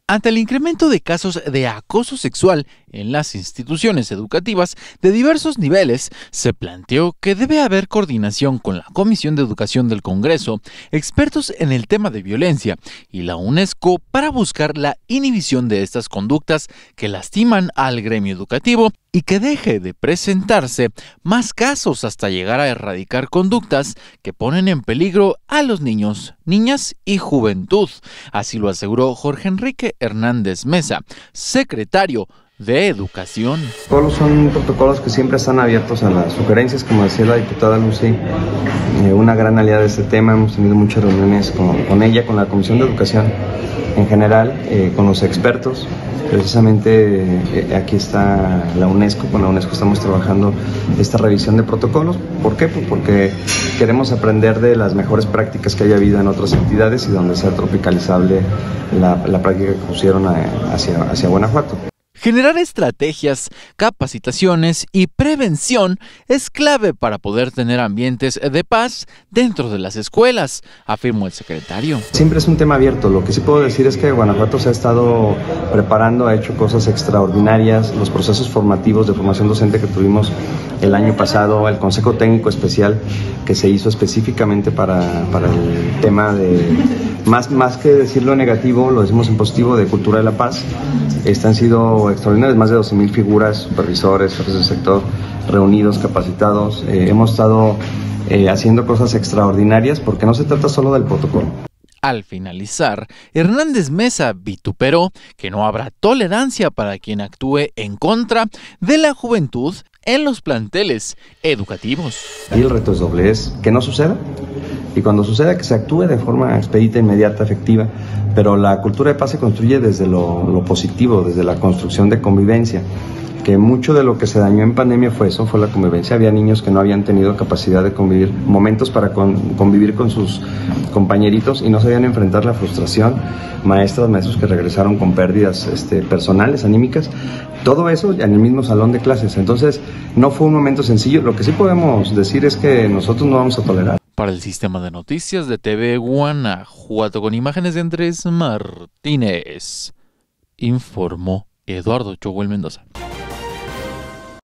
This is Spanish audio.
Ante el incremento de casos de acoso sexual en las instituciones educativas de diversos niveles, se planteó que debe haber coordinación con la Comisión de Educación del Congreso, expertos en el tema de violencia y la UNESCO para buscar la inhibición de estas conductas que lastiman al gremio educativo y que deje de presentarse más casos hasta llegar a erradicar conductas que ponen en peligro a los niños, niñas y juventud. Así lo aseguró Jorge Enrique Hernández Mesa, secretario de Educación. Son protocolos que siempre están abiertos a las sugerencias, como decía la diputada Lucy, una gran aliada de este tema. Hemos tenido muchas reuniones con ella, con la Comisión de Educación en general, con los expertos. Precisamente aquí está la UNESCO, con la UNESCO estamos trabajando esta revisión de protocolos. ¿Por qué? Pues porque queremos aprender de las mejores prácticas que haya habido en otras entidades y donde sea tropicalizable la práctica que pusieron hacia Guanajuato. Generar estrategias, capacitaciones y prevención es clave para poder tener ambientes de paz dentro de las escuelas, afirmó el secretario. Siempre es un tema abierto. Lo que sí puedo decir es que Guanajuato se ha estado preparando, ha hecho cosas extraordinarias. Los procesos formativos de formación docente que tuvimos el año pasado, el Consejo Técnico Especial que se hizo específicamente para el tema de, más que decirlo negativo, lo decimos en positivo, de cultura de la paz. Han sido extraordinarios, más de 12,000 figuras, supervisores, jefes del sector reunidos, capacitados. Hemos estado haciendo cosas extraordinarias porque no se trata solo del protocolo. Al finalizar, Hernández Mesa vituperó que no habrá tolerancia para quien actúe en contra de la juventud en los planteles educativos. Y el reto es doble, es que no suceda, y cuando suceda que se actúe de forma expedita, inmediata, efectiva, pero la cultura de paz se construye desde lo positivo, desde la construcción de convivencia, que mucho de lo que se dañó en pandemia fue la convivencia. Había niños que no habían tenido capacidad de convivir, momentos para convivir con sus compañeritos y no sabían enfrentar la frustración, maestros que regresaron con pérdidas personales, anímicas, todo eso en el mismo salón de clases. Entonces no fue un momento sencillo. Lo que sí podemos decir es que nosotros no vamos a tolerar. Para el Sistema de Noticias de TV Guanajuato, con imágenes de Andrés Martínez, informó Eduardo Choguel Mendoza.